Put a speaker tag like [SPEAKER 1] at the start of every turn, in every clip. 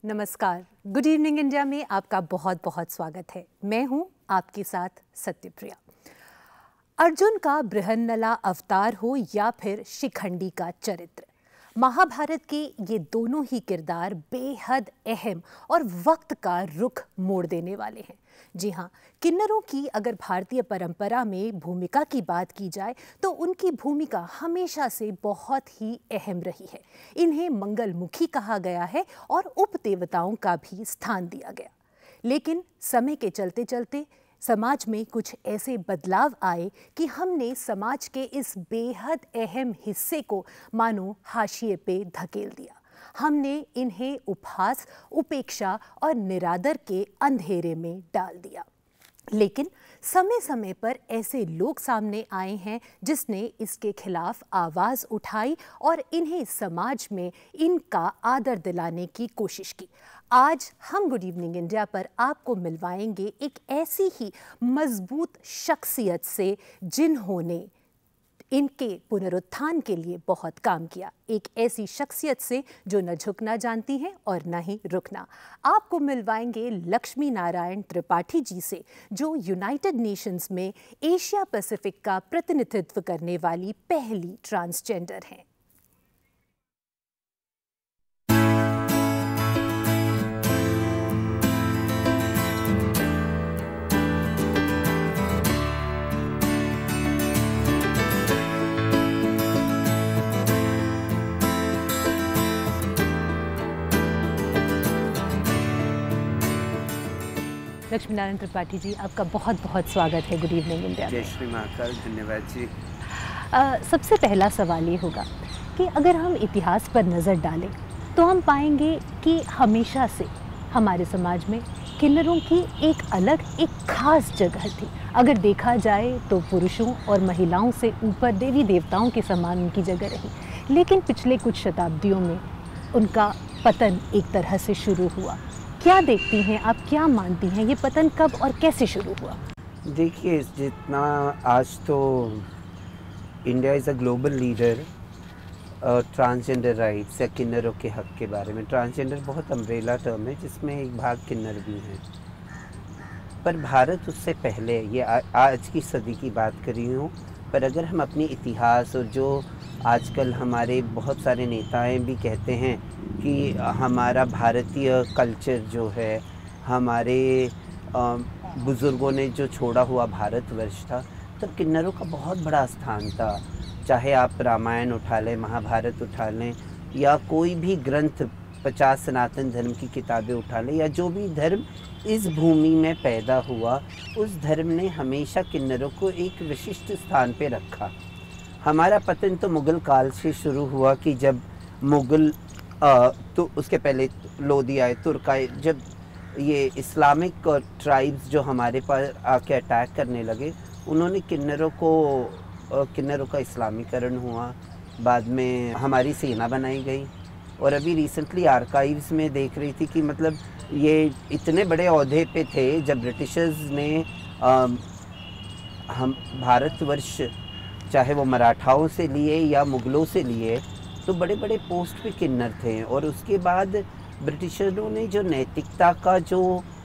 [SPEAKER 1] नमस्कार, good evening India में आपका बहुत बहुत स्वागत है। मैं हूं आपके साथ सत्यप्रिया। अर्जुन का बृहन्नला अवतार हो या फिर शिखंडी का चरित्र, महाभारत के ये दोनों ही किरदार बेहद अहम और वक्त का रुख मोड़ देने वाले हैं। जी हाँ, किन्नरों की अगर भारतीय परंपरा में भूमिका की बात की जाए तो उनकी भूमिका हमेशा से बहुत ही अहम रही है। इन्हें मंगलमुखी कहा गया है और उपदेवताओं का भी स्थान दिया गया। लेकिन समय के चलते चलते समाज में कुछ ऐसे बदलाव आए कि हमने समाज के इस बेहद अहम हिस्से को मानो हाशिए पे धकेल दिया। हमने इन्हें उपहास, उपेक्षा और निरादर के अंधेरे में डाल दिया। लेकिन समय समय पर ऐसे लोग सामने आए हैं जिसने इसके खिलाफ आवाज़ उठाई और इन्हें समाज में इनका आदर दिलाने की कोशिश की। आज हम गुड इवनिंग इंडिया पर आपको मिलवाएंगे एक ऐसी ही मजबूत शख्सियत से जिन्होंने इनके पुनरुत्थान के लिए बहुत काम किया। एक ऐसी शख्सियत से जो न झुकना जानती हैं और न ही रुकना। आपको मिलवाएंगे लक्ष्मी नारायण त्रिपाठी जी से, जो यूनाइटेड नेशंस में एशिया पैसिफिक का प्रतिनिधित्व करने वाली पहली ट्रांसजेंडर हैं। लक्ष्मी नारायण त्रिपाठी जी, आपका बहुत बहुत स्वागत है गुड इवनिंग इंडिया।
[SPEAKER 2] जय श्री महाकाल, धन्यवाद जी।
[SPEAKER 1] सबसे पहला सवाल ये होगा कि अगर हम इतिहास पर नज़र डालें तो हम पाएंगे कि हमेशा से हमारे समाज में किन्नरों की एक अलग, एक खास जगह थी। अगर देखा जाए तो पुरुषों और महिलाओं से ऊपर देवी देवताओं के समान उनकी जगह रही। लेकिन पिछले कुछ शताब्दियों में उनका पतन एक तरह से शुरू हुआ। क्या देखती हैं आप, क्या मानती हैं, ये पतन कब और कैसे शुरू हुआ?
[SPEAKER 2] देखिए, जितना आज तो India is a global leader transgender rights या किन्नरों के हक के बारे में। ट्रांसजेंडर बहुत अम्ब्रेला टर्म है जिसमें एक भाग किन्नर भी हैं, पर भारत उससे पहले, ये आज की सदी की बात कर रही हूँ, पर अगर हम अपनी इतिहास और जो आजकल हमारे बहुत सारे नेताएं भी कहते हैं कि हमारा भारतीय कल्चर जो है, हमारे बुज़ुर्गों ने जो छोड़ा हुआ भारतवर्ष था, तब किन्नरों का बहुत बड़ा स्थान था। चाहे आप रामायण उठा लें, महाभारत उठा लें, या कोई भी ग्रंथ, 50 सनातन धर्म की किताबें उठा लें, या जो भी धर्म इस भूमि में पैदा हुआ, उस धर्म ने हमेशा किन्नरों को एक विशिष्ट स्थान पे रखा। हमारा पतन तो मुग़ल काल से शुरू हुआ कि जब मुग़ल तो उसके पहले लोधी आए, तुर्क आए, जब ये इस्लामिक ट्राइब्स जो हमारे पास आके अटैक करने लगे, उन्होंने किन्नरों का इस्लामीकरण हुआ। बाद में हमारी सेना बनाई गई। और अभी रिसेंटली आर्काइव्स में देख रही थी कि मतलब ये इतने बड़े ओहदे पे थे जब ब्रिटिशर्स ने हम भारतवर्ष, चाहे वो मराठाओं से लिए या मुग़लों से लिए, तो बड़े बड़े पोस्ट पे किन्नर थे। और उसके बाद ब्रिटिशरों ने जो नैतिकता का जो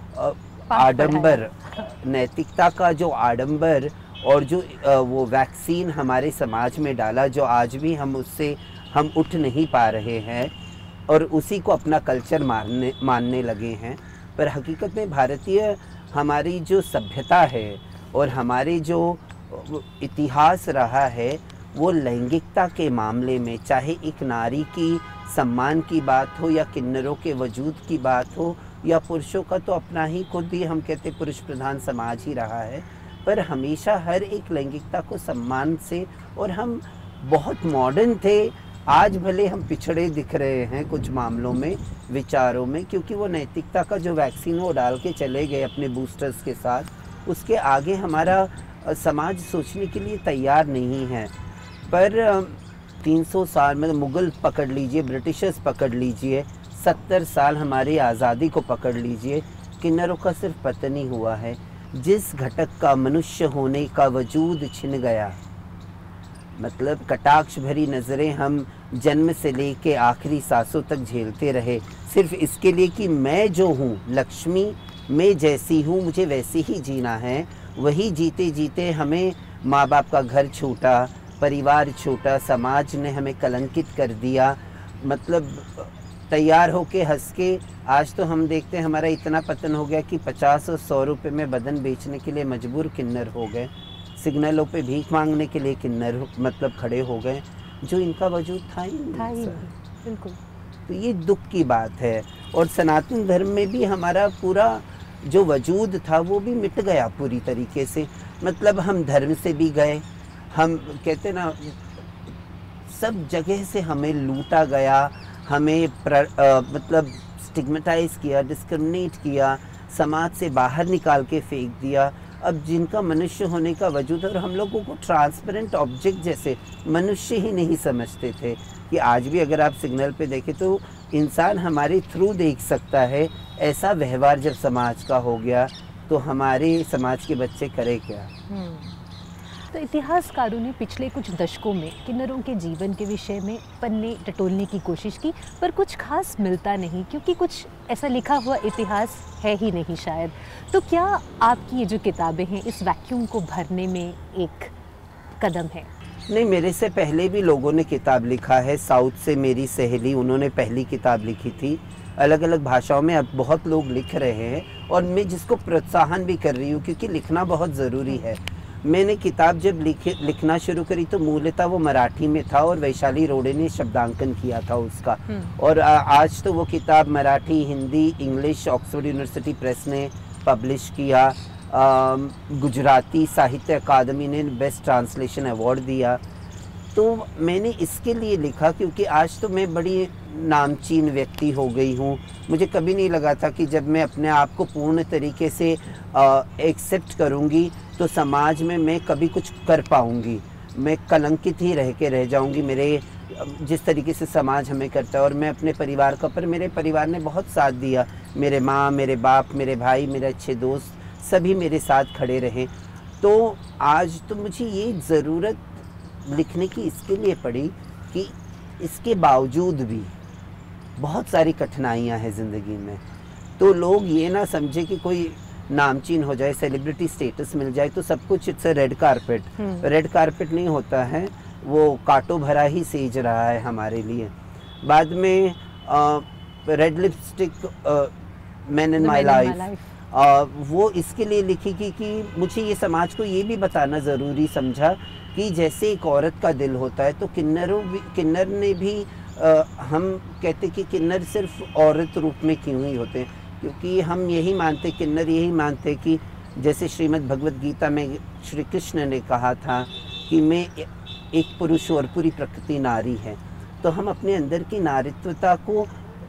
[SPEAKER 2] आडंबर और जो वो वैक्सीन हमारे समाज में डाला, जो आज भी हम उठ नहीं पा रहे हैं और उसी को अपना कल्चर मानने लगे हैं। पर हकीकत में भारतीय हमारी जो सभ्यता है और हमारे जो इतिहास रहा है, वो लैंगिकता के मामले में, चाहे एक नारी की सम्मान की बात हो या किन्नरों के वजूद की बात हो या पुरुषों का, तो अपना ही खुद ही हम कहते पुरुष प्रधान समाज ही रहा है, पर हमेशा हर एक लैंगिकता को सम्मान से, और हम बहुत मॉडर्न थे। आज भले हम पिछड़े दिख रहे हैं कुछ मामलों में, विचारों में, क्योंकि वो नैतिकता का जो वैक्सीन वो डाल के चले गए अपने बूस्टर्स के साथ, उसके आगे हमारा समाज सोचने के लिए तैयार नहीं है। पर 300 साल में मुग़ल पकड़ लीजिए, ब्रिटिशर्स पकड़ लीजिए, 70 साल हमारी आज़ादी को पकड़ लीजिए, किन्नरों का सिर्फ पतन ही हुआ है। जिस घटक का मनुष्य होने का वजूद छिन गया, मतलब कटाक्ष भरी नज़रें हम जन्म से लेके आखिरी सांसों तक झेलते रहे, सिर्फ इसके लिए कि मैं जो हूँ लक्ष्मी, मैं जैसी हूँ मुझे वैसे ही जीना है। वही जीते जीते हमें माँ बाप का घर छूटा, परिवार छूटा, समाज ने हमें कलंकित कर दिया। मतलब तैयार होके हंस के आज तो हम देखते हैं हमारा इतना पतन हो गया कि 50 और 100 रुपये में बदन बेचने के लिए मजबूर किन्नर हो गए। सिग्नलों पे भीख मांगने के लिए किन्नर मतलब खड़े हो गए, जो इनका वजूद था ही नहीं।
[SPEAKER 1] बिल्कुल।
[SPEAKER 2] तो ये दुख की बात है। और सनातन धर्म में भी हमारा पूरा जो वजूद था वो भी मिट गया पूरी तरीके से। मतलब हम धर्म से भी गए, हम कहते ना सब जगह से हमें लूटा गया, हमें मतलब स्टिग्मेटाइज किया, डिस्क्रिमिनेट किया, समाज से बाहर निकाल के फेंक दिया। अब जिनका मनुष्य होने का वजूद है, और हम लोगों को ट्रांसपेरेंट ऑब्जेक्ट जैसे मनुष्य ही नहीं समझते थे कि आज भी अगर आप सिग्नल पे देखें तो इंसान हमारे थ्रू देख सकता है। ऐसा व्यवहार जब समाज का हो गया तो हमारे समाज के बच्चे करें क्या।
[SPEAKER 1] तो इतिहासकारों ने पिछले कुछ दशकों में किन्नरों के जीवन के विषय में पन्ने टटोलने की कोशिश की, पर कुछ खास मिलता नहीं, क्योंकि कुछ ऐसा लिखा हुआ इतिहास है ही नहीं शायद। तो क्या आपकी ये जो किताबें हैं इस वैक्यूम को भरने में एक कदम है?
[SPEAKER 2] नहीं, मेरे से पहले भी लोगों ने किताब लिखा है। साउथ से मेरी सहेली, उन्होंने पहली किताब लिखी थी। अलग अलग भाषाओं में अब बहुत लोग लिख रहे हैं और मैं जिसको प्रोत्साहन भी कर रही हूँ, क्योंकि लिखना बहुत ज़रूरी है। मैंने किताब जब लिखना शुरू करी तो मूलतः वो मराठी में था और वैशाली रोड़े ने शब्दांकन किया था उसका। और आज तो वो किताब Marathi, Hindi, English Oxford University Press ने पब्लिश किया। गुजराती साहित्य अकादमी ने बेस्ट ट्रांसलेशन अवार्ड दिया। तो मैंने इसके लिए लिखा क्योंकि आज तो मैं बड़ी नामचीन व्यक्ति हो गई हूँ। मुझे कभी नहीं लगा था कि जब मैं अपने आप को पूर्ण तरीके से एक्सेप्ट करूँगी तो समाज में मैं कभी कुछ कर पाऊँगी। मैं कलंकित ही रह जाऊँगी मेरे जिस तरीके से समाज हमें करता है। और मैं अपने परिवार का, पर मेरे परिवार ने बहुत साथ दिया। मेरे माँ, मेरे बाप, मेरे भाई, मेरे अच्छे दोस्त सभी मेरे साथ खड़े रहे। तो आज तो मुझे ये ज़रूरत लिखने की इसके लिए पड़ी कि इसके बावजूद भी बहुत सारी कठिनाइयाँ हैं ज़िंदगी में। तो लोग ये ना समझे कि कोई नामचीन हो जाए, सेलिब्रिटी स्टेटस मिल जाए तो सब कुछ it's red carpet. Red carpet नहीं होता है, वो कांटों भरा ही सेज रहा है हमारे लिए। बाद में red lipstick man in my life, वो इसके लिए लिखी कि मुझे ये समाज को ये भी बताना ज़रूरी समझा कि जैसे एक औरत का दिल होता है तो किन्नर ने भी हम कहते कि किन्नर सिर्फ औरत रूप में क्यों ही होते हैं, क्योंकि हम यही मानते, किन्नर यही मानते कि जैसे श्रीमद् भगवद गीता में श्री कृष्ण ने कहा था कि मैं एक पुरुष और पूरी प्रकृति नारी है। तो हम अपने अंदर की नारित्वता को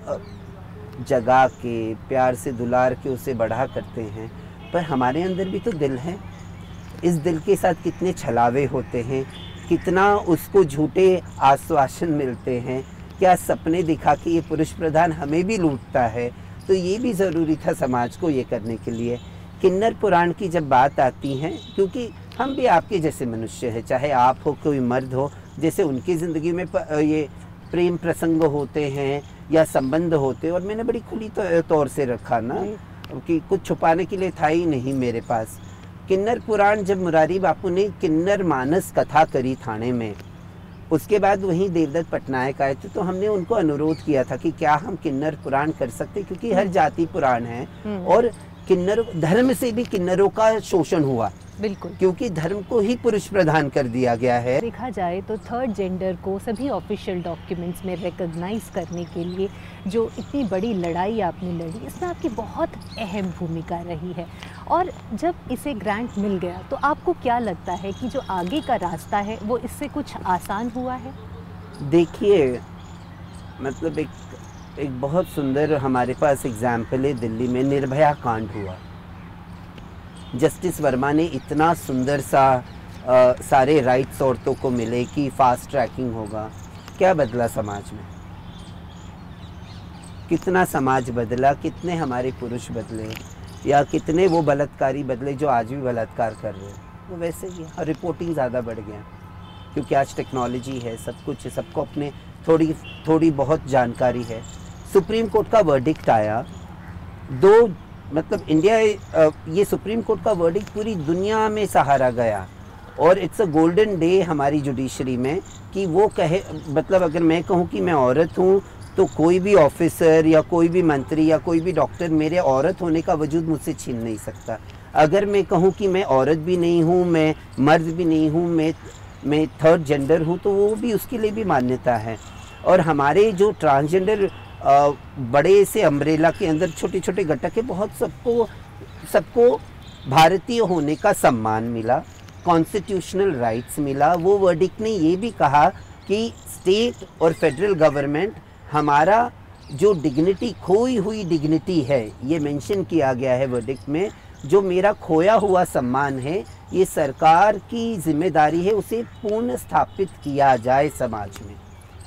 [SPEAKER 2] जगा के, प्यार से दुलार के उसे बढ़ा करते हैं, पर हमारे अंदर भी तो दिल है। इस दिल के साथ कितने छलावे होते हैं, कितना उसको झूठे आश्वासन मिलते हैं, क्या सपने दिखा के ये पुरुष प्रधान हमें भी लूटता है। तो ये भी ज़रूरी था समाज को ये करने के लिए। किन्नर पुराण की जब बात आती है, क्योंकि हम भी आपके जैसे मनुष्य हैं, चाहे आप हो कोई मर्द हो, जैसे उनकी ज़िंदगी में ये प्रेम प्रसंग होते हैं या संबंध होते हैं, और मैंने बड़ी खुली तौर से रखा ना कि कुछ छुपाने के लिए था ही नहीं मेरे पास। किन्नर पुराण जब मुरारी बापू ने किन्नर मानस कथा करी थाने में, उसके बाद वहीं देवदत्त पटनायक आए थे, तो हमने उनको अनुरोध किया था कि क्या हम किन्नर पुराण कर सकते, क्योंकि हर जाति पुराण है और किन्नर धर्म से भी किन्नरों का शोषण हुआ।
[SPEAKER 1] बिल्कुल,
[SPEAKER 2] क्योंकि धर्म को ही पुरुष प्रधान कर दिया गया है।
[SPEAKER 1] देखा जाए तो थर्ड जेंडर को सभी ऑफिशियल डॉक्यूमेंट्स में रिकॉग्नाइज करने के लिए जो इतनी बड़ी लड़ाई आपने लड़ी, इसमें आपकी बहुत अहम भूमिका रही है। और जब इसे ग्रांट मिल गया तो आपको क्या लगता है कि जो आगे का रास्ता है वो इससे कुछ आसान हुआ है?
[SPEAKER 2] देखिए, मतलब एक बहुत सुंदर हमारे पास एग्जाम्पल है, दिल्ली में निर्भया कांड हुआ। जस्टिस वर्मा ने इतना सुंदर सा सारे राइट्स औरतों को मिले कि फास्ट ट्रैकिंग होगा। क्या बदला समाज में? कितना समाज बदला, कितने हमारे पुरुष बदले, या कितने वो बलात्कारी बदले जो आज भी बलात्कार कर रहे हैं। तो वैसे ही रिपोर्टिंग ज़्यादा बढ़ गया। क्योंकि आज टेक्नोलॉजी है, सब कुछ है, सबको अपने थोड़ी बहुत जानकारी है। सुप्रीम कोर्ट का वर्डिक्ट आया, दो मतलब इंडिया ये सुप्रीम कोर्ट का वर्डिक्ट पूरी दुनिया में सहारा गया और इट्स अ गोल्डन डे हमारी जुडिशरी में कि वो कहे, मतलब अगर मैं कहूँ कि मैं औरत हूँ तो कोई भी ऑफिसर या कोई भी मंत्री या कोई भी डॉक्टर मेरे औरत होने का वजूद मुझसे छीन नहीं सकता। अगर मैं कहूँ कि मैं औरत भी नहीं हूँ, मैं मर्द भी नहीं हूँ, मैं थर्ड जेंडर हूँ, तो वो भी उसके लिए भी मान्यता है। और हमारे जो ट्रांसजेंडर बड़े से अम्ब्रेला के अंदर छोटे छोटे घटक है, बहुत सबको भारतीय होने का सम्मान मिला, कॉन्स्टिट्यूशनल राइट्स मिला। वो वर्डिक्ट ने ये भी कहा कि स्टेट और फेडरल गवर्नमेंट हमारा जो डिग्निटी, खोई हुई डिग्निटी है, ये मेंशन किया गया है वर्डिक्ट में, जो मेरा खोया हुआ सम्मान है, ये सरकार की जिम्मेदारी है उसे पुनः स्थापित किया जाए समाज में।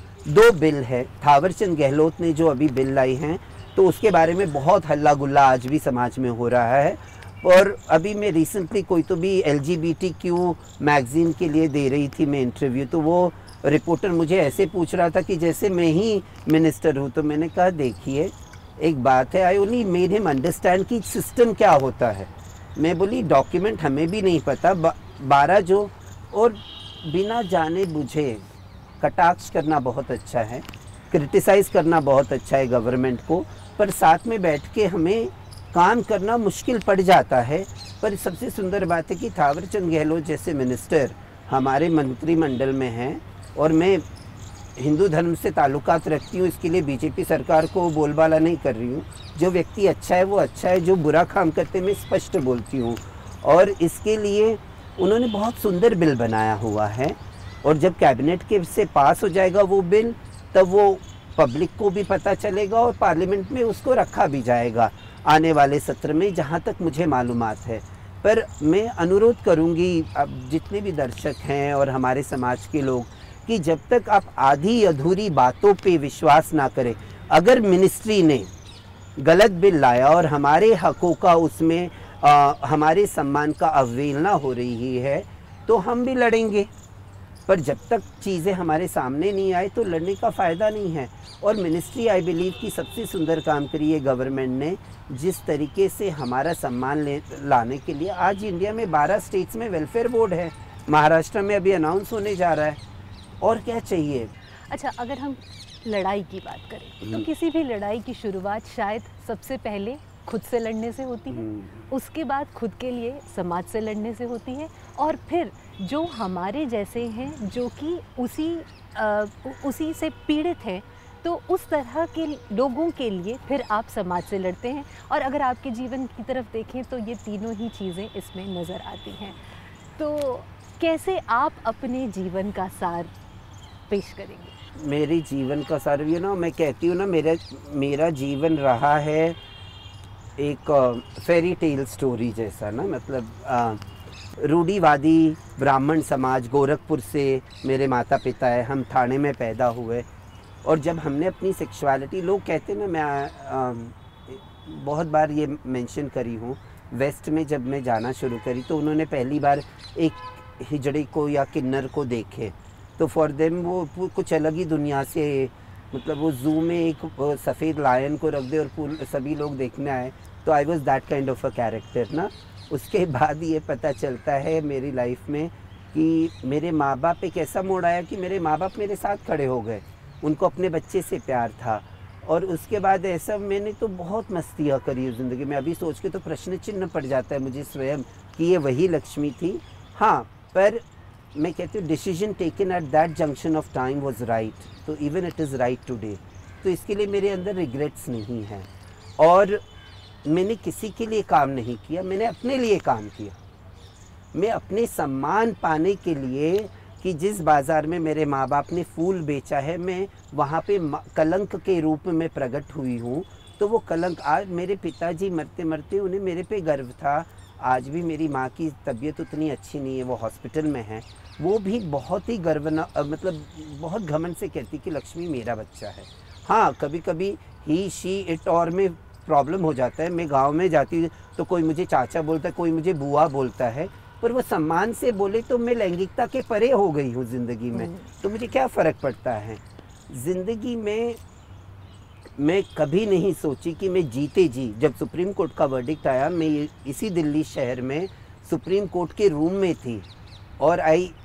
[SPEAKER 2] दो बिल है, थावरचंद गहलोत ने जो अभी बिल लाई हैं, तो उसके बारे में बहुत हल्ला गुल्ला आज भी समाज में हो रहा है। और अभी मैं रिसेंटली कोई तो भी LGBTQ मैगज़ीन के लिए दे रही थी मैं इंटरव्यू, तो वो रिपोर्टर मुझे ऐसे पूछ रहा था कि जैसे मैं ही मिनिस्टर हूँ। तो मैंने कहा देखिए एक बात है, I only made him understand कि सिस्टम क्या होता है। मैं बोली डॉक्यूमेंट हमें भी नहीं पता, 12 जो, और बिना जाने बुझे कटाक्ष करना बहुत अच्छा है, क्रिटिसाइज़ करना बहुत अच्छा है गवर्नमेंट को, पर साथ में बैठ के हमें काम करना मुश्किल पड़ जाता है। पर सबसे सुंदर बात है कि थावरचंद गहलोत जैसे मिनिस्टर हमारे मंत्रिमंडल में हैं, और मैं हिंदू धर्म से ताल्लुकात रखती हूँ, इसके लिए बीजेपी सरकार को बोलबाला नहीं कर रही हूँ। जो व्यक्ति अच्छा है वो अच्छा है, जो बुरा काम करते मैं स्पष्ट बोलती हूँ। और इसके लिए उन्होंने बहुत सुंदर बिल बनाया हुआ है, और जब कैबिनेट के से पास हो जाएगा वो बिल, तब वो पब्लिक को भी पता चलेगा और पार्लियामेंट में उसको रखा भी जाएगा आने वाले सत्र में, जहाँ तक मुझे मालूमात है। पर मैं अनुरोध करूँगी अब जितने भी दर्शक हैं और हमारे समाज के लोग, कि जब तक आप आधी अधूरी बातों पे विश्वास ना करें। अगर मिनिस्ट्री ने गलत बिल लाया और हमारे हकों का उसमें हमारे सम्मान का अवहेलना हो रही है, तो हम भी लड़ेंगे। पर जब तक चीज़ें हमारे सामने नहीं आए तो लड़ने का फ़ायदा नहीं है। और मिनिस्ट्री आई बिलीव कि सबसे सुंदर काम करी है गवर्नमेंट ने, जिस तरीके से हमारा सम्मान लाने के लिए आज इंडिया में 12 स्टेट्स में वेलफेयर बोर्ड है, महाराष्ट्र में अभी अनाउंस होने जा रहा है, और क्या चाहिए।
[SPEAKER 1] अच्छा, अगर हम लड़ाई की बात करें तो किसी भी लड़ाई की शुरुआत शायद सबसे पहले खुद से लड़ने से होती है, उसके बाद खुद के लिए समाज से लड़ने से होती है, और फिर जो हमारे जैसे हैं जो कि उसी से पीड़ित हैं, तो उस तरह के लोगों के लिए फिर आप समाज से लड़ते हैं। और अगर आपके जीवन की तरफ देखें तो ये तीनों ही चीज़ें इसमें नज़र आती हैं। तो कैसे आप अपने जीवन का सार पेश करेंगे?
[SPEAKER 2] मेरे जीवन का सार, मैं कहती हूँ ना, मेरा जीवन रहा है एक फेरी टेल स्टोरी जैसा ना, मतलब रूढ़िवादी ब्राह्मण समाज, गोरखपुर से मेरे माता पिता है, हम ठाणे में पैदा हुए। और जब हमने अपनी सेक्सुअलिटी, लोग कहते हैं ना, मैं बहुत बार ये मेंशन करी हूँ, वेस्ट में जब मैं जाना शुरू करी तो उन्होंने पहली बार एक हिजड़े को या किन्नर को देखे, तो फॉर देम वो कुछ अलग ही दुनिया से, मतलब वो जू में एक सफ़ेद लायन को रख दे और सभी लोग देखने आए, तो I was that kind of a character ना। उसके बाद ये पता चलता है मेरी लाइफ में कि मेरे माँ बाप एक ऐसा मोड़ आया कि मेरे माँ बाप मेरे साथ खड़े हो गए, उनको अपने बच्चे से प्यार था। और उसके बाद ऐसा मैंने तो बहुत मस्तियाँ करी ज़िंदगी में, अभी सोच के तो प्रश्न चिन्ह पड़ जाता है मुझे स्वयं कि ये वही लक्ष्मी थी। हाँ, पर मैं कहती हूँ decision taken at that junction of time was right, तो even it is right today. तो इसके लिए मेरे अंदर रिग्रेट्स नहीं हैं, और मैंने किसी के लिए काम नहीं किया, मैंने अपने लिए काम किया। मैं अपने सम्मान पाने के लिए, कि जिस बाज़ार में मेरे माँ बाप ने फूल बेचा है, मैं वहाँ पे कलंक के रूप में प्रकट हुई हूँ। तो वो कलंक, आज मेरे पिताजी मरते मरते उन्हें मेरे पे गर्व था। आज भी मेरी माँ की तबीयत उतनी अच्छी नहीं है, वो हॉस्पिटल में है, वो भी बहुत ही मतलब बहुत घमंड से कहती कि लक्ष्मी मेरा बच्चा है। हाँ, कभी कभी ही, शी, इट और में प्रॉब्लम हो जाता है। मैं गांव में जाती तो कोई मुझे चाचा बोलता है, कोई मुझे बुआ बोलता है, पर वो सम्मान से बोले तो मैं लैंगिकता के परे हो गई हूँ ज़िंदगी में, तो मुझे क्या फ़र्क पड़ता है। ज़िंदगी में मैं कभी नहीं सोची कि मैं जीते जी, जब सुप्रीम कोर्ट का वर्डिक्ट आया, मैं इसी दिल्ली शहर में सुप्रीम कोर्ट के रूम में थी और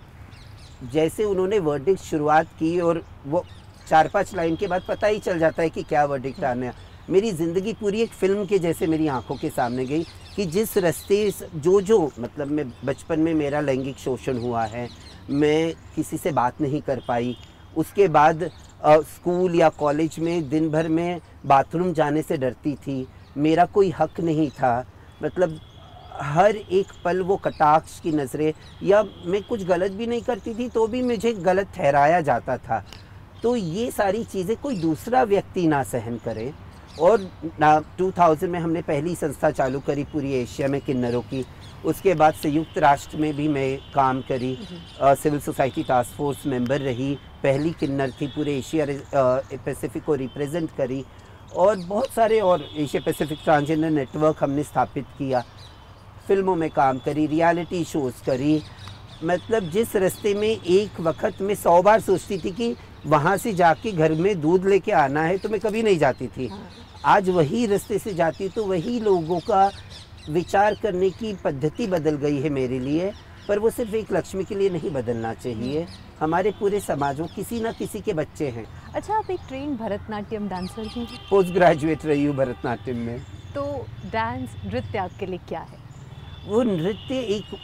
[SPEAKER 2] जैसे उन्होंने वर्डिक्ट शुरुआत की और वो 4-5 लाइन के बाद पता ही चल जाता है कि क्या वर्डिक्ट आना है। मेरी ज़िंदगी पूरी एक फ़िल्म के जैसे मेरी आंखों के सामने गई कि जिस रास्ते जो मतलब मैं बचपन में मेरा लैंगिक शोषण हुआ है, मैं किसी से बात नहीं कर पाई। उसके बाद स्कूल या कॉलेज में दिन भर में बाथरूम जाने से डरती थी, मेरा कोई हक नहीं था। मतलब हर एक पल वो कटाक्ष की नज़रें, या मैं कुछ गलत भी नहीं करती थी तो भी मुझे गलत ठहराया जाता था। तो ये सारी चीज़ें कोई दूसरा व्यक्ति ना सहन करे। और 2000 में हमने पहली संस्था चालू करी पूरी एशिया में किन्नरों की। उसके बाद संयुक्त राष्ट्र में भी मैं काम करी, civil society task force member रही, पहली किन्नर थी, पूरे एशिया पैसिफिक को रिप्रेजेंट करी, और बहुत सारे और एशिया पैसिफिक ट्रांसजेंडर नेटवर्क हमने स्थापित किया, फिल्मों में काम करी, रियलिटी शोज़ करी। मतलब जिस रास्ते में एक वक्त में 100 बार सोचती थी कि वहाँ से जाके घर में दूध लेके आना है, तो मैं कभी नहीं जाती थी। आज वही रास्ते से जाती तो वही लोगों का विचार करने की पद्धति बदल गई है मेरे लिए। पर वो सिर्फ एक लक्ष्मी के लिए नहीं बदलना चाहिए, हमारे पूरे समाजों किसी ना किसी के बच्चे हैं।
[SPEAKER 1] अच्छा, आप एक ट्रेन भरतनाट्यम डांसर भी हैं?
[SPEAKER 2] पोस्ट ग्रेजुएट रही हूँ भरतनाट्यम में।
[SPEAKER 1] तो डांस, नृत्य आपके लिए क्या है?
[SPEAKER 2] वो नृत्य एक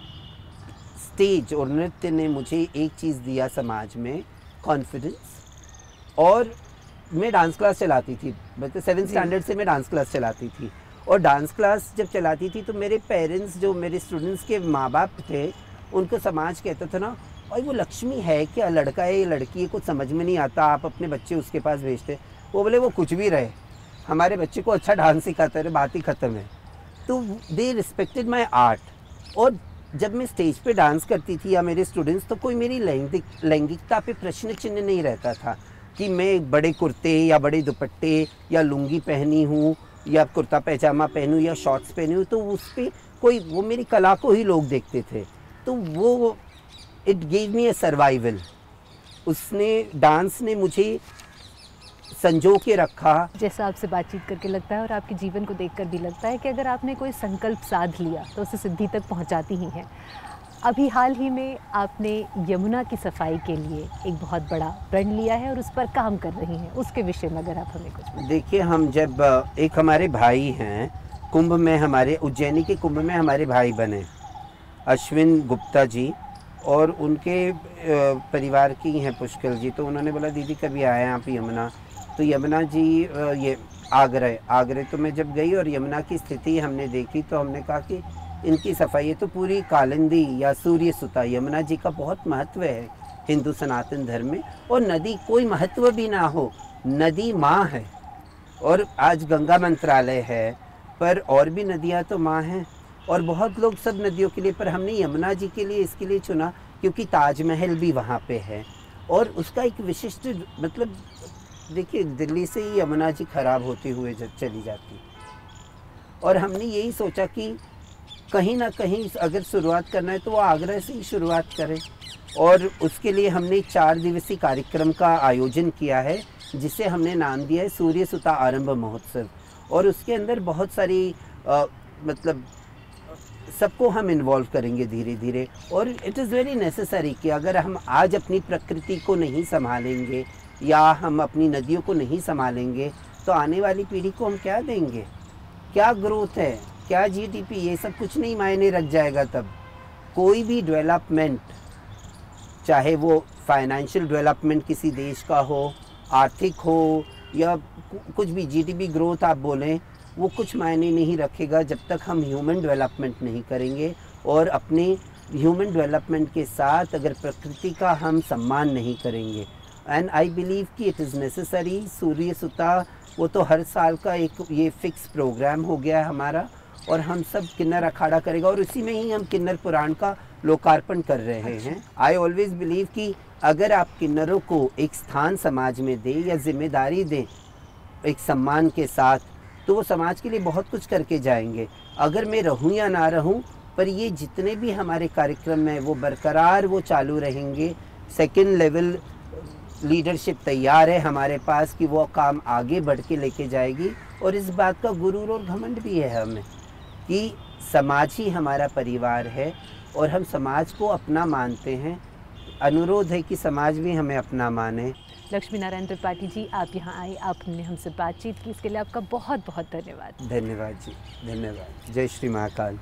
[SPEAKER 2] स्टेज, और नृत्य ने मुझे एक चीज़ दिया समाज में, कॉन्फिडेंस। और मैं डांस क्लास चलाती थी, मतलब 7th स्टैंडर्ड से मैं डांस क्लास चलाती थी। और डांस क्लास जब चलाती थी तो मेरे पेरेंट्स, जो मेरे स्टूडेंट्स के माँ बाप थे, उनको समाज कहता था ना, भाई वो लक्ष्मी है क्या, लड़का है या लड़की है, कुछ समझ में नहीं आता, आप अपने बच्चे उसके पास भेजते। वो बोले वो कुछ भी रहे, हमारे बच्चे को अच्छा डांस सिखाता है, बात ही ख़त्म है। तो दे रिस्पेक्टेड माई आर्ट। और जब मैं स्टेज पे डांस करती थी या मेरे स्टूडेंट्स, तो कोई मेरी लैंगिकता पे प्रश्न चिन्ह नहीं रहता था कि मैं बड़े कुर्ते या बड़े दुपट्टे या लुंगी पहनी हूँ या कुर्ता पैजामा पहनूँ या शॉर्ट्स पहनी हूँ, तो उस पर कोई, वो मेरी कला को ही लोग देखते थे। तो वो it gave me a survival. उसने, डांस ने मुझे संजो के रखा।
[SPEAKER 1] जैसा आपसे बातचीत करके लगता है और आपके जीवन को देखकर भी लगता है कि अगर आपने कोई संकल्प साध लिया तो उसे सिद्धि तक पहुंचाती ही हैं। अभी हाल ही में आपने यमुना की सफाई के लिए एक बहुत बड़ा प्रण लिया है और उस पर काम कर रही हैं, उसके विषय में अगर आप हमें कुछ बताएं।
[SPEAKER 2] देखिए, हम जब एक हमारे भाई हैं, कुंभ में, हमारे उज्जैनी के कुंभ में हमारे भाई बने, अश्विन गुप्ता जी, और उनके परिवार की हैं पुष्कर जी। तो उन्होंने बोला दीदी कभी आए आप यमुना। तो यमुना जी ये आगरे तो मैं जब गई और यमुना की स्थिति हमने देखी, तो हमने कहा कि इनकी सफाई, ये तो पूरी कालिंदी या सूर्य सुता, यमुना जी का बहुत महत्व है हिंदू सनातन धर्म में। और नदी कोई महत्व भी ना हो, नदी माँ है। और आज गंगा मंत्रालय है, पर और भी नदियाँ तो माँ हैं। और बहुत लोग सब नदियों के लिए, पर हमने यमुना जी के लिए इसके लिए चुना क्योंकि ताजमहल भी वहाँ पे है और उसका एक विशिष्ट, मतलब देखिए दिल्ली से ही यमुना जी खराब होते हुए चली जाती, और हमने यही सोचा कि कहीं ना कहीं अगर शुरुआत करना है तो वो आगरा से ही शुरुआत करें। और उसके लिए हमने 4 दिवसीय कार्यक्रम का आयोजन किया है, जिसे हमने नाम दिया है सूर्य सुता आरंभ महोत्सव। और उसके अंदर बहुत सारी मतलब सबको हम इन्वॉल्व करेंगे धीरे धीरे। और इट इज़ वेरी नेसेसरी कि अगर हम आज अपनी प्रकृति को नहीं संभालेंगे या हम अपनी नदियों को नहीं संभालेंगे, तो आने वाली पीढ़ी को हम क्या देंगे, क्या ग्रोथ है, क्या जीडीपी, ये सब कुछ नहीं मायने रख जाएगा। तब कोई भी डेवलपमेंट, चाहे वो फाइनेंशियल डेवलपमेंट किसी देश का हो, आर्थिक हो, या कुछ भी जीडीपी ग्रोथ आप बोलें, वो कुछ मायने नहीं रखेगा जब तक हम ह्यूमन डेवलपमेंट नहीं करेंगे। और अपने ह्यूमन डेवलपमेंट के साथ अगर प्रकृति का हम सम्मान नहीं करेंगे, एंड आई बिलीव कि इट इज़ नेसेसरी। सूर्य सुता वो तो हर साल का एक ये फिक्स प्रोग्राम हो गया है हमारा, और हम सब किन्नर अखाड़ा करेगा, और उसी में ही हम किन्नर पुराण का लोकार्पण कर रहे हैं। आई ऑलवेज बिलीव कि अगर आप किन्नरों को एक स्थान समाज में दें या जिम्मेदारी दें एक सम्मान के साथ, तो वो समाज के लिए बहुत कुछ करके जाएंगे। अगर मैं रहूं या ना रहूं, पर ये जितने भी हमारे कार्यक्रम हैं वो बरकरार वो चालू रहेंगे। सेकंड लेवल लीडरशिप तैयार है हमारे पास कि वो काम आगे बढ़ के लेके जाएगी, और इस बात का गुरूर और घमंड भी है हमें कि समाज ही हमारा परिवार है और हम समाज को अपना मानते हैं। अनुरोध है कि समाज भी हमें अपना माने।
[SPEAKER 1] लक्ष्मी नारायण त्रिपाठी जी, आप यहाँ आए, आपने हमसे बातचीत की, इसके लिए आपका बहुत बहुत धन्यवाद।
[SPEAKER 2] धन्यवाद जी, धन्यवाद। जय श्री महाकाल।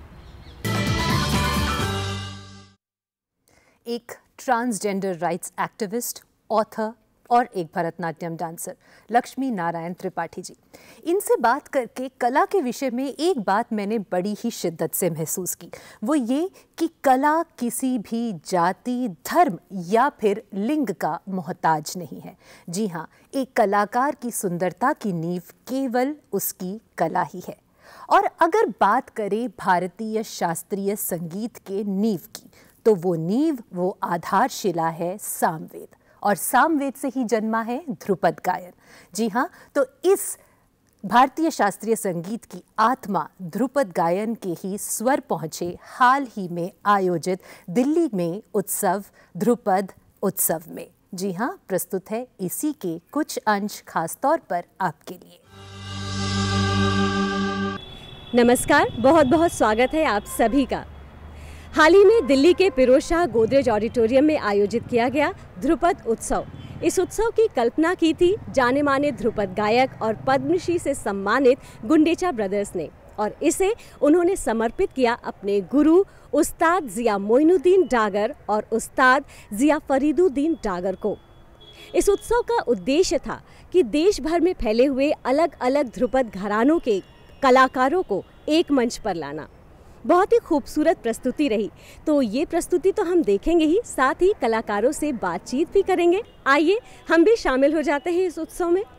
[SPEAKER 1] एक ट्रांसजेंडर राइट्स एक्टिविस्ट, ऑथर और एक भरतनाट्यम डांसर लक्ष्मी नारायण त्रिपाठी जी, इनसे बात करके कला के विषय में एक बात मैंने बड़ी ही शिद्दत से महसूस की, वो ये कि कला किसी भी जाति, धर्म या फिर लिंग का मोहताज नहीं है। जी हाँ, एक कलाकार की सुंदरता की नींव केवल उसकी कला ही है। और अगर बात करें भारतीय शास्त्रीय संगीत के नींव की, तो वो नींव, वो आधारशिला है सामवेद, और सामवेद से ही जन्मा है ध्रुपद गायन। जी हाँ, तो इस भारतीय शास्त्रीय संगीत की आत्मा ध्रुपद गायन के ही स्वर पहुँचे हाल ही में आयोजित दिल्ली में उत्सव ध्रुपद उत्सव में। जी हाँ, प्रस्तुत है इसी के कुछ अंश खास तौर पर आपके लिए।
[SPEAKER 3] नमस्कार, बहुत बहुत स्वागत है आप सभी का। हाल ही में दिल्ली के फिरोज शाह गोदरेज ऑडिटोरियम में आयोजित किया गया ध्रुपद उत्सव। इस उत्सव की कल्पना की थी जाने माने ध्रुपद गायक और पद्मश्री से सम्मानित गुंडेचा ब्रदर्स ने, और इसे उन्होंने समर्पित किया अपने गुरु उस्ताद जिया मोइनुद्दीन डागर और उस्ताद जिया फरीदुद्दीन डागर को। इस उत्सव का उद्देश्य था कि देश भर में फैले हुए अलग अलग ध्रुपद घरानों के कलाकारों को एक मंच पर लाना। बहुत ही खूबसूरत प्रस्तुति रही, तो ये प्रस्तुति तो हम देखेंगे ही, साथ ही कलाकारों से बातचीत भी करेंगे। आइए हम भी शामिल हो जाते हैं इस उत्सव में।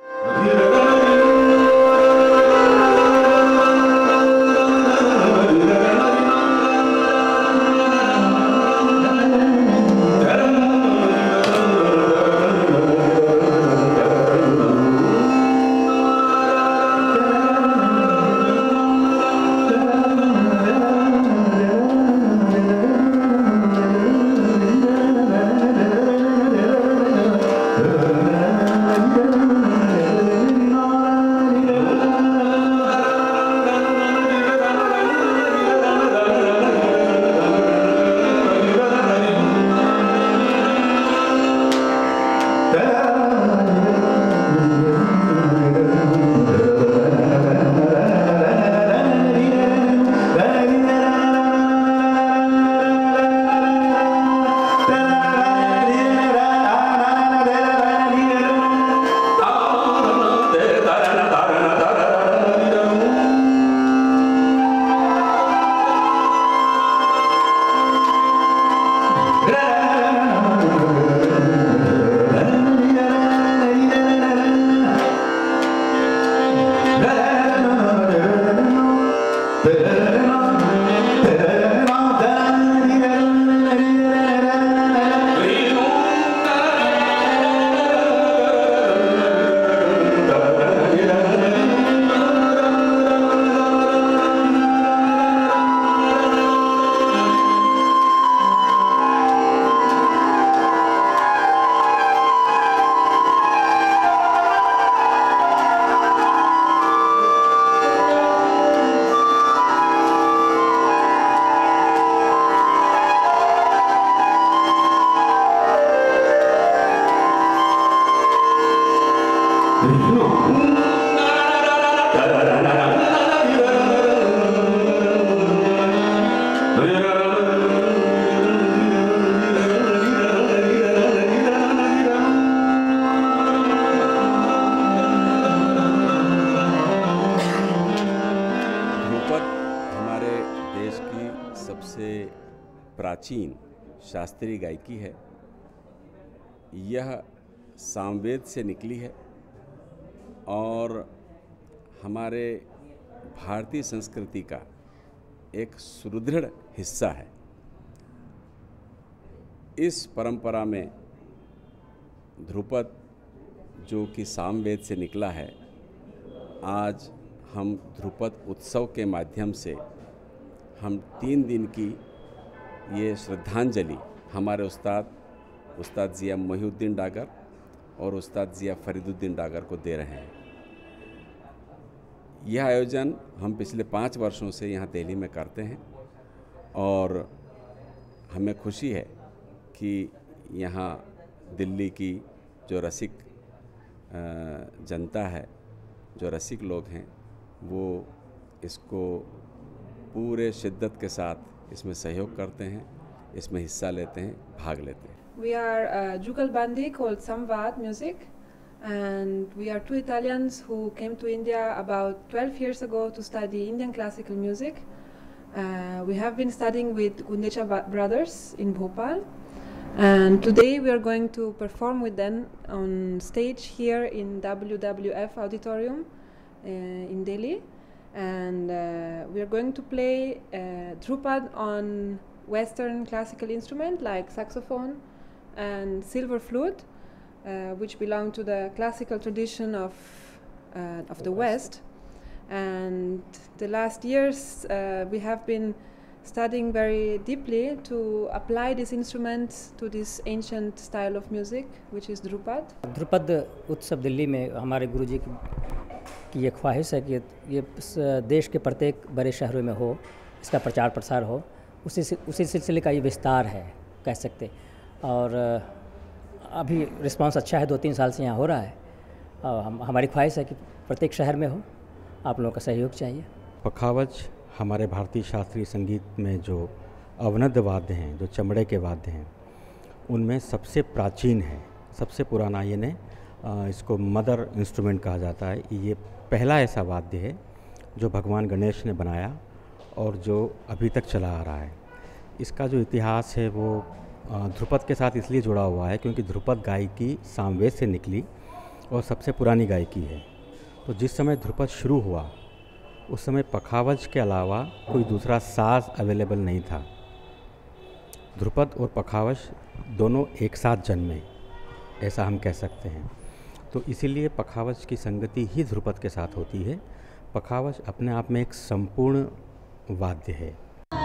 [SPEAKER 4] प्राचीन शास्त्रीय गायकी है। यह सामवेद से निकली है और हमारे भारतीय संस्कृति का एक सुदृढ़ हिस्सा है। इस परंपरा में ध्रुपद जो कि सामवेद से निकला है, आज हम ध्रुपद उत्सव के माध्यम से हम 3 दिन की ये श्रद्धांजलि हमारे उस्ताद ज़िया मोहिउद्दीन डागर और उस्ताद ज़िया फरीदुद्दीन डागर को दे रहे हैं। यह आयोजन हम पिछले 5 वर्षों से यहाँ दिल्ली में करते हैं और हमें खुशी है कि यहाँ दिल्ली की जो रसिक जनता है, जो रसिक लोग हैं, वो इसको पूरे शिद्दत के साथ इसमें सहयोग करते हैं, इसमें हिस्सा लेते हैं, भाग लेते हैं।
[SPEAKER 5] We are a jugalbandi called Samvad music, and we are 2 Italians who came to India about 12 years ago to study Indian classical music. We have been studying with Gundecha brothers in Bhopal, and today we are going to perform with them on stage here in WWF Auditorium in Delhi, and we are going to play Drupad on Western classical instrument like saxophone and silver flute, which belong to the classical tradition of the West. And the last years we have been studying very deeply to apply these instruments to this ancient style of music, which is Drupad.
[SPEAKER 6] Dhrupad उत्सव दिल्ली में हमारे गुरुजी की ये ख्वाहिश है कि ये देश के प्रत्येक बड़े शहरों में हो, इसका प्रचार प्रसार हो। उसी सिलसिले का ये विस्तार है, कह सकते। और अभी रिस्पांस अच्छा है, 2-3 साल से यहाँ हो रहा है। हमारी ख्वाहिश है कि प्रत्येक शहर में हो। आप लोगों का सहयोग चाहिए।
[SPEAKER 7] पखावज हमारे भारतीय शास्त्रीय संगीत में जो अवनद वाद्य हैं, जो चमड़े के वाद्य हैं, उनमें सबसे प्राचीन है, सबसे पुराना। ये इसको मदर इंस्ट्रूमेंट कहा जाता है। ये पहला ऐसा वाद्य है जो भगवान गणेश ने बनाया और जो अभी तक चला आ रहा है। इसका जो इतिहास है वो ध्रुपद के साथ इसलिए जुड़ा हुआ है क्योंकि ध्रुपद गायकी सामवेद से निकली और सबसे पुरानी गायकी है। तो जिस समय ध्रुपद शुरू हुआ उस समय पखावज के अलावा कोई दूसरा साज अवेलेबल नहीं था। ध्रुपद और पखावज दोनों एक साथ जन्मे, ऐसा हम कह सकते हैं। तो इसीलिए पखावज की संगति ही ध्रुपद के साथ होती है। पखावज अपने आप में एक संपूर्ण वाद्य है।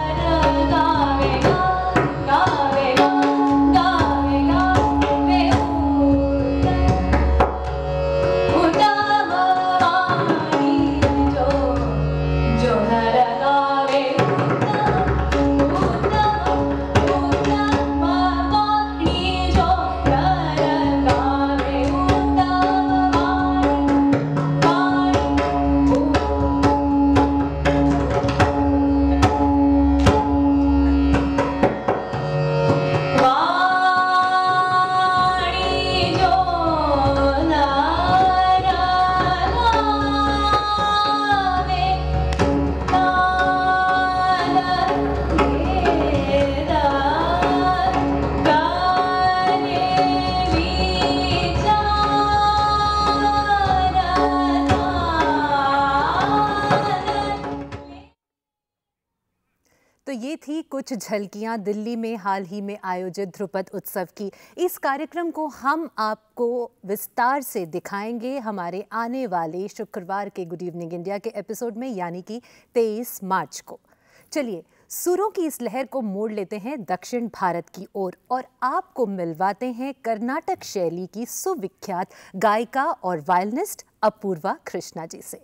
[SPEAKER 1] तो ये थी कुछ झलकियां दिल्ली में हाल ही में आयोजित ध्रुपद उत्सव की। इस कार्यक्रम को हम आपको विस्तार से दिखाएंगे हमारे आने वाले शुक्रवार के गुड इवनिंग इंडिया के एपिसोड में, यानी कि 23 मार्च को। चलिए सुरों की इस लहर को मोड़ लेते हैं दक्षिण भारत की ओर और आपको मिलवाते हैं कर्नाटक शैली की सुविख्यात गायिका और वायलिनिस्ट अपूर्वा कृष्णा जी से।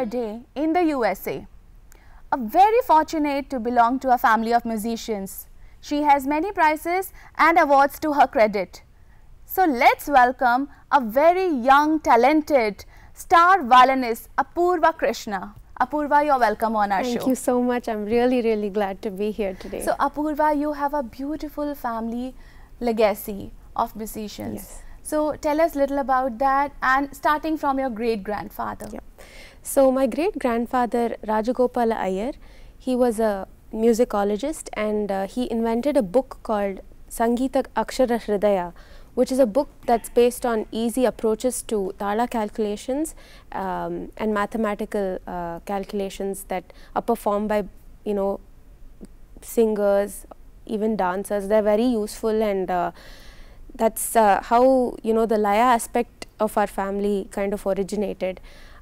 [SPEAKER 8] her day in the USA. Very fortunate to belong to a family of musicians. She has many prizes and awards to her credit. So let's welcome a very young, talented star violinist, Apurva Krishna. Apurva, you're welcome on our show.
[SPEAKER 9] Thank you so much. I'm really glad to be here today.
[SPEAKER 8] So Apurva, you have a beautiful family legacy of musicians.
[SPEAKER 9] Yes.
[SPEAKER 8] So tell us a little about that, and starting from your great-grandfather.
[SPEAKER 9] Yeah. So my great-grandfather Rajagopala Iyer, he was a musicologist, and he invented a book called Sangeeta Akshara Hridaya, which is a book that's based on easy approaches to tala calculations and mathematical calculations that are performed by, you know, singers, even dancers. They're very useful, and that's how, you know, the Laya aspect of our family kind of originated.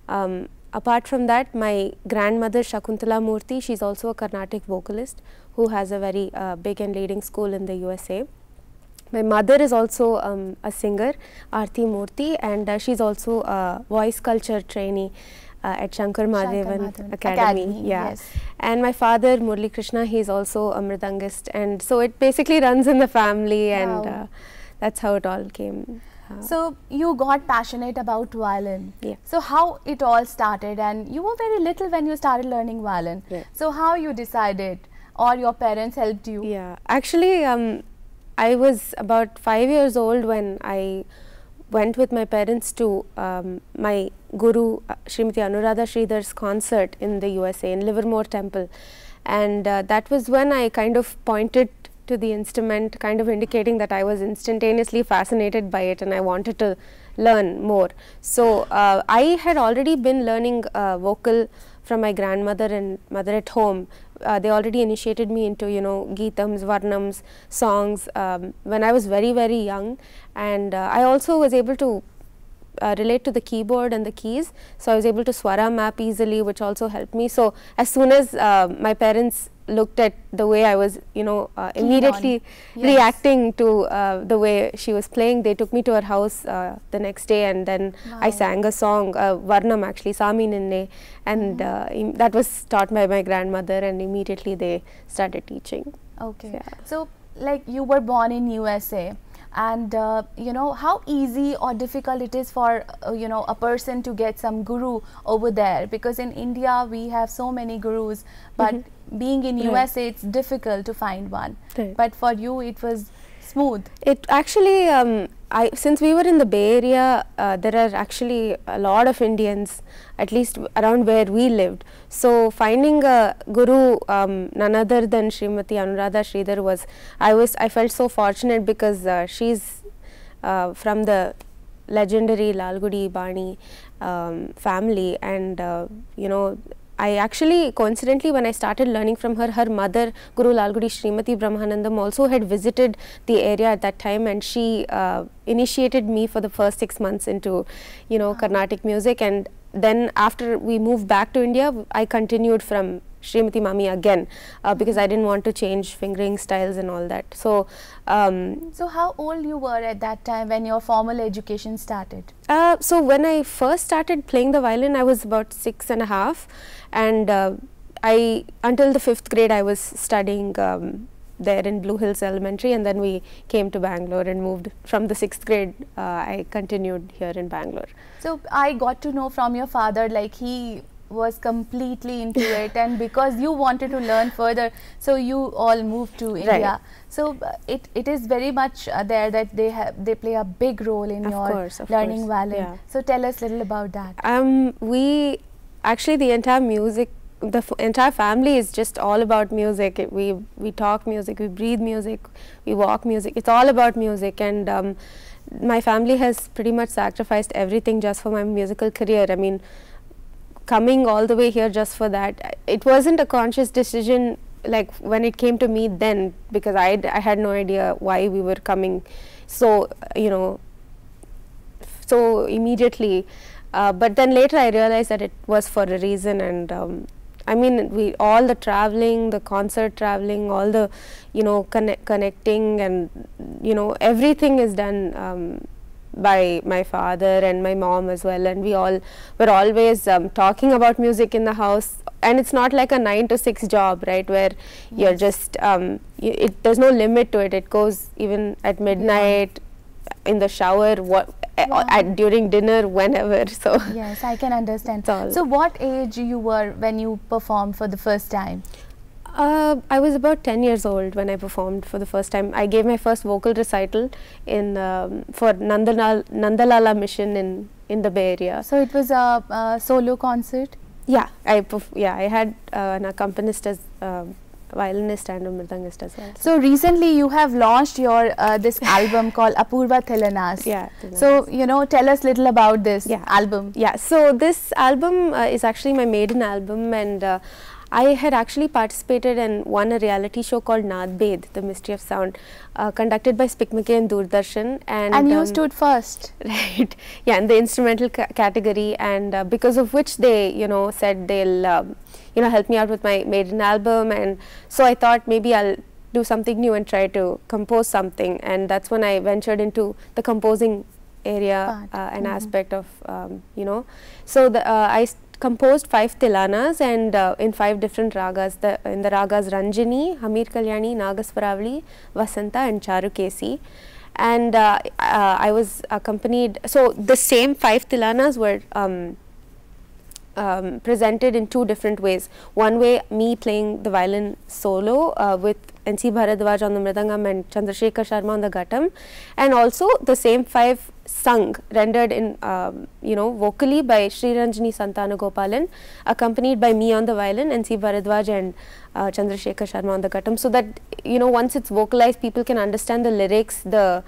[SPEAKER 9] Apart from that, my grandmother Shakuntala Murthy, she's also a Carnatic vocalist who has a very big and leading school in the USA. My mother is also a singer, Aarti Murthy, and she's also a voice culture trainee at Shankar Mahadevan Academy. Yeah.
[SPEAKER 8] Yes.
[SPEAKER 9] And my father, Murli Krishna, he's also a mridangist, and so it basically runs in the family, and
[SPEAKER 8] Wow.
[SPEAKER 9] that's how it all came.
[SPEAKER 8] So you got passionate about violin.
[SPEAKER 9] Yeah.
[SPEAKER 8] So how it all started, and you were very little when you started learning violin.
[SPEAKER 9] Yeah.
[SPEAKER 8] So how you decided, or your parents helped you?
[SPEAKER 9] Yeah, actually I was about 5 years old when I went with my parents to my guru Srimati Anuradha Sridhar's concert in the USA in Livermore Temple, and that was when I kind of pointed to the instrument, kind of indicating that I was instantaneously fascinated by it and I wanted to learn more. So I had already been learning vocal from my grandmother and mother at home. They already initiated me into, you know, geetams, varnams, songs when I was very young, and I also was able to relate to the keyboard and the keys, so I was able to swara map easily, which also helped me. So as soon as my parents looked at the way I was, you know, immediately reacting to the way she was playing, they took me to her house the next day, and then I sang a song, Varnam actually, Sami Ninne, and that was taught by my grandmother, and immediately they started teaching.
[SPEAKER 8] Okay.
[SPEAKER 9] Yeah.
[SPEAKER 8] So like you were born in USA, and you know how easy or difficult it is for you know, a person to get some guru over there, because in India we have so many gurus, but being in USA it's difficult to find one. But for you it was smooth.
[SPEAKER 9] It actually, since we were in the Bay Area, there are actually a lot of Indians, at least around where we lived. So finding a guru, none other than Srimati Anuradha Sridhar was, I felt so fortunate, because she's from the legendary Lalgudi Bani family, and you know, I actually, coincidentally, when I started learning from her, her mother, Guru Lalgudi Srimati Brahmanandam, also had visited the area at that time, and she initiated me for the first 6 months into, you know, Carnatic music. And then after we moved back to India, I continued from Srimati Mami again, because I didn't want to change fingering styles and all that. So,
[SPEAKER 8] so how old you were at that time when your formal education started?
[SPEAKER 9] So when I first started playing the violin, I was about 6.5, and until the 5th grade I was studying there in Blue Hills Elementary, and then we came to Bangalore and moved from the 6th grade. I continued here in Bangalore.
[SPEAKER 8] So I got to know from your father, like he was completely into it, and because you wanted to learn further, so you all moved to India. So it is very much there that they play a big role in your learning violin.
[SPEAKER 9] Yeah.
[SPEAKER 8] So tell us a little about that.
[SPEAKER 9] We actually, the entire music, the entire family is just all about music. We talk music, we breathe music, we walk music. It's all about music, and my family has pretty much sacrificed everything just for my musical career. I mean, coming all the way here just for that, it wasn't a conscious decision like when it came to me then, because I had no idea why we were coming so, you know, so immediately, but then later I realized that it was for a reason. And I mean, all the traveling, the concert traveling, all the, you know, connecting, and you know, everything is done by my father and my mom as well, and we all were always talking about music in the house. And it's not like a 9 to 6 job, right, where you're just there's no limit to it. It goes even at midnight, in the shower, during dinner, whenever. So
[SPEAKER 8] yes, I can understand.
[SPEAKER 9] So
[SPEAKER 8] what age you were when you performed for the first time?
[SPEAKER 9] I was about 10 years old when I performed for the first time. I gave my first vocal recital in for Nandalala Mission in the Bay Area.
[SPEAKER 8] So it was a solo concert?
[SPEAKER 9] Yeah, I had an accompanist as violinist and a mridangist as well.
[SPEAKER 8] So recently you have launched your this album called Apurva Thillanas.
[SPEAKER 9] Yeah.
[SPEAKER 8] So tell us little about this album.
[SPEAKER 9] Yeah. So this album is actually my maiden album, and I had actually participated and won a reality show called Naad Bhed, The Mystery of Sound, conducted by Spick McKay and Doordarshan.
[SPEAKER 8] And you stood first.
[SPEAKER 9] Right. Yeah, in the instrumental category, and because of which they, said they'll, help me out with my maiden album. And so I thought maybe I'll do something new and try to compose something. And that's when I ventured into the composing area and aspect of, So I composed 5 tilanas, and in 5 different ragas. In the ragas Ranjini, Hamir Kalyani, Nagaswaravali, Vasanta and Charukesi. And I was accompanied, so the same 5 tilanas were presented in 2 different ways. One way, me playing the violin solo with N.C. Bharadwaj on the mridangam and Chandrasekhar Sharma on the ghatam, and also the same 5 sung, rendered in vocally by Sri Ranjini Santanagopalan, accompanied by me on the violin, N.C. Bharadwaj and Chandrasekhar Sharma on the ghatam, so that once it's vocalized, people can understand the lyrics, the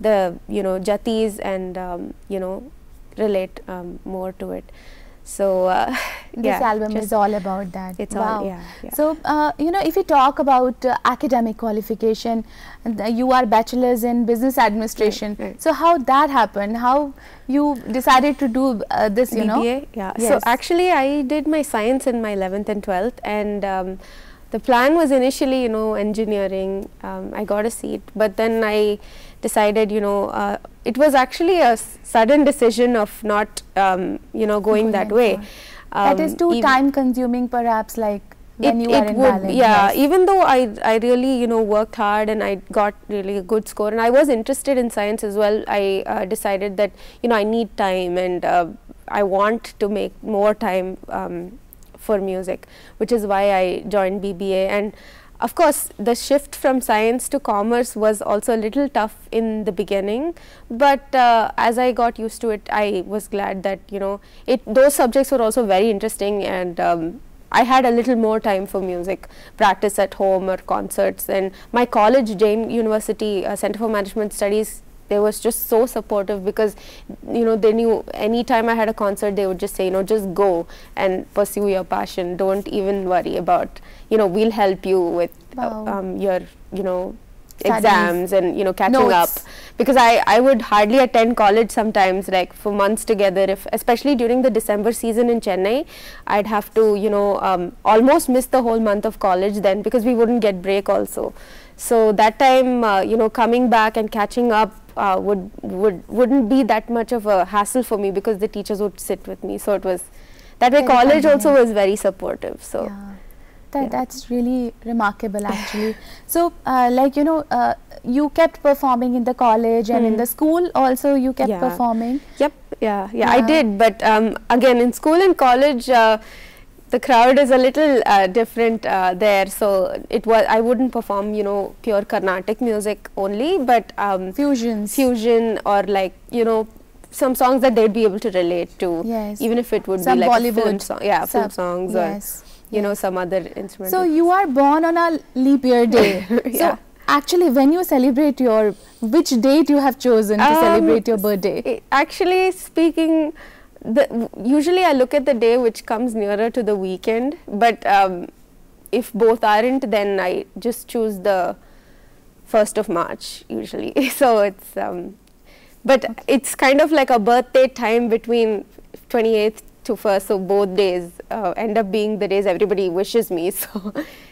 [SPEAKER 9] jatis, and relate more to it. So
[SPEAKER 8] this album is all about that.
[SPEAKER 9] It's
[SPEAKER 8] wow.
[SPEAKER 9] all, yeah.
[SPEAKER 8] So if you talk about academic qualification, you are bachelor's in business administration.
[SPEAKER 9] Right.
[SPEAKER 8] So how that happened? How you decided to do this?
[SPEAKER 9] BBA? Yeah.
[SPEAKER 8] Yes.
[SPEAKER 9] So actually, I did my science in my 11th and 12th, and the plan was initially, engineering. I got a seat, but then I decided, it was actually a sudden decision of not, going that way.
[SPEAKER 8] That is too time consuming, perhaps, like when you are in ballet.
[SPEAKER 9] Yeah, even though I really, worked hard and I got really a good score, and I was interested in science as well, I decided that, I need time, and I want to make more time for music, which is why I joined BBA. And of course, the shift from science to commerce was also a little tough in the beginning, but as I got used to it, I was glad that those subjects were also very interesting, and I had a little more time for music practice at home or concerts. And my college, Jain University Center for Management Studies, they was just so supportive, because they knew anytime I had a concert, they would just say, just go and pursue your passion, don't even worry about, we'll help you with your exams and catching up, because I would hardly attend college sometimes, like for months together. Especially during the December season in Chennai, I'd have to almost miss the whole month of college then, because we wouldn't get break also. So that time coming back and catching up wouldn't be that much of a hassle for me, because the teachers would sit with me. So it was that way. College also was very supportive. So
[SPEAKER 8] yeah. That's really remarkable, actually. So you kept performing in the college and in the school also you kept performing.
[SPEAKER 9] Yep. Yeah, I did, but again, in school and college, the crowd is a little different there, so I wouldn't perform pure Carnatic music only, but fusion or like some songs that they'd be able to relate to.
[SPEAKER 8] Yes.
[SPEAKER 9] Even if it would
[SPEAKER 8] some
[SPEAKER 9] be like
[SPEAKER 8] Bollywood
[SPEAKER 9] a film song, film songs,
[SPEAKER 8] yes.
[SPEAKER 9] or some other instrument.
[SPEAKER 8] So you are born on a leap year day. So actually, when you celebrate which date you have chosen to celebrate your birthday?
[SPEAKER 9] Actually speaking, usually I look at the day which comes nearer to the weekend, but if both aren't, then I just choose the 1st of March usually. So it's but it's kind of like a birthday time between 28th to 1st, so both days end up being the days everybody wishes me.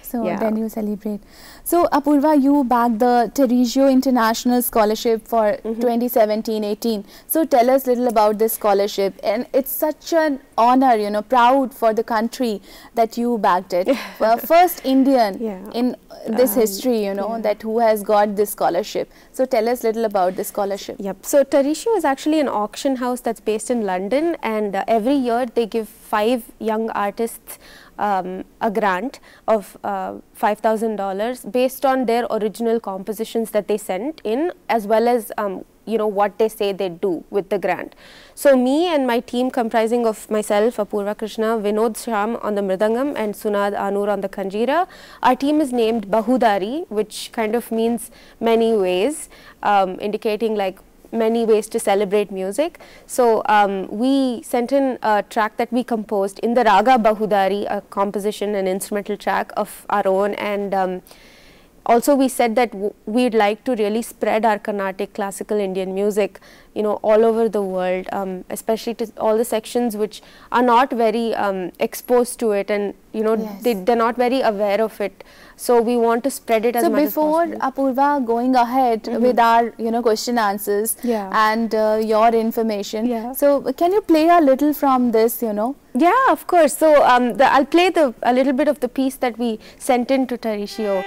[SPEAKER 8] So
[SPEAKER 9] Yeah.
[SPEAKER 8] then you celebrate. So Apurva, you bagged the Terregio International Scholarship for 2017-18. So tell us little about this scholarship, and it's such an honor, you know, proud for the country that you bagged it. First Indian in this history, you know, that who has got this scholarship. So tell us little about this scholarship.
[SPEAKER 9] Yep. So Terregio is actually an auction house that's based in London, and every year they give 5 young artists a grant of $5,000 based on their original compositions that they sent in, as well as you know, what they say they do with the grant. So me and my team, comprising of myself, Apurva Krishna, Vinod Sham on the mridangam and Sunad Anur on the kanjira, our team is named Bahudari, which kind of means many ways, indicating like many ways to celebrate music. So we sent in a track that we composed in the Raga Bahudari, a composition and instrumental track of our own, and also we said that we'd like to really spread our Carnatic classical Indian music, you know, all over the world, especially to all the sections which are not very exposed to it, and you know, they're not very aware of it. So we want to spread it as much as possible.
[SPEAKER 8] So before Apurva going ahead with our, you know, question answers and your information, so can you play a little from this, you know?
[SPEAKER 9] Yeah, of course. So I'll play a little bit of the piece that we sent in to Terregio.